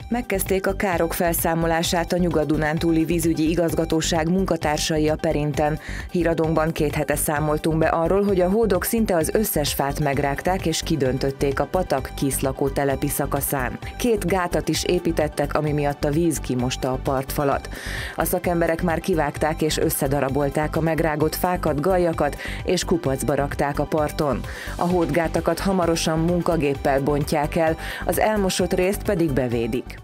Megkezdték a károk felszámolását a Nyugat-Dunántúli Vízügyi Igazgatóság munkatársai a Perinten. Híradónkban 2 hete számoltunk be arról, hogy a hódok szinte az összes fát megrágták és kidöntötték a patak kiszlakótelepi szakaszán. 2 gátat is építettek, ami miatt a víz kimosta a partfalat. A szakemberek már kivágták és összedarabolták a megrágott fákat, galjakat és kupacba rakták a parton. A hódgátakat hamarosan munkagéppel bontják el, az elmosott részt pedig bevédik.